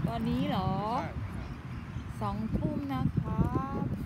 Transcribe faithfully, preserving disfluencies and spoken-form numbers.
ตอนนี้เหรอใช่สองทุ่มนะครับ